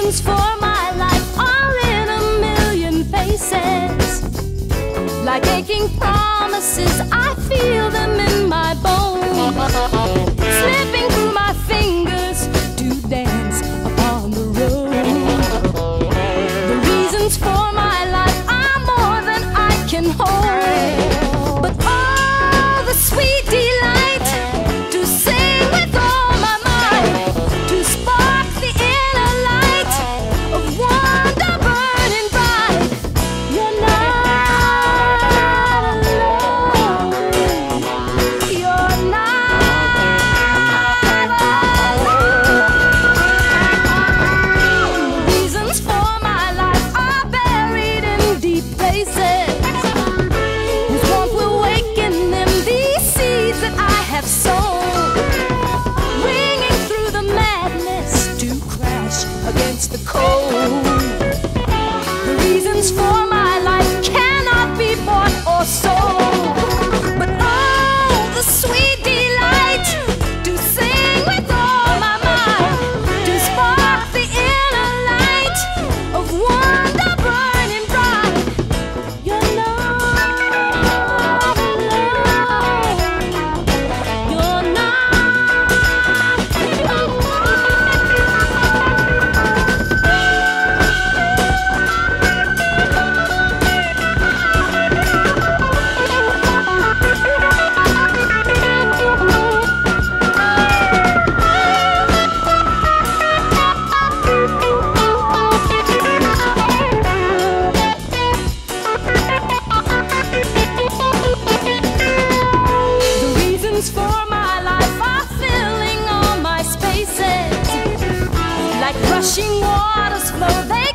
reasons for my life are in a million faces. Like aching promises, I feel them in my bones, slipping through my fingers to dance upon the road. The reasons for my life are more than I can hold, but oh, the sweet delight to sing with all my might, to spark the inner light of wonder burning bright. You're not alone. You're not alone. The reasons for my life are buried in deep places, whose warmth will waken them, these seeds that I have sown, ringing through the madness to crash against the cold. The reasons for my life cannot be bought or sold, but oh, the sweet delight to sing with all my might, to spark the inner light of wonder burning bright. You're not alone. You're not alone. The reasons for my life are filling all my spaces. Like rushing waters flow, they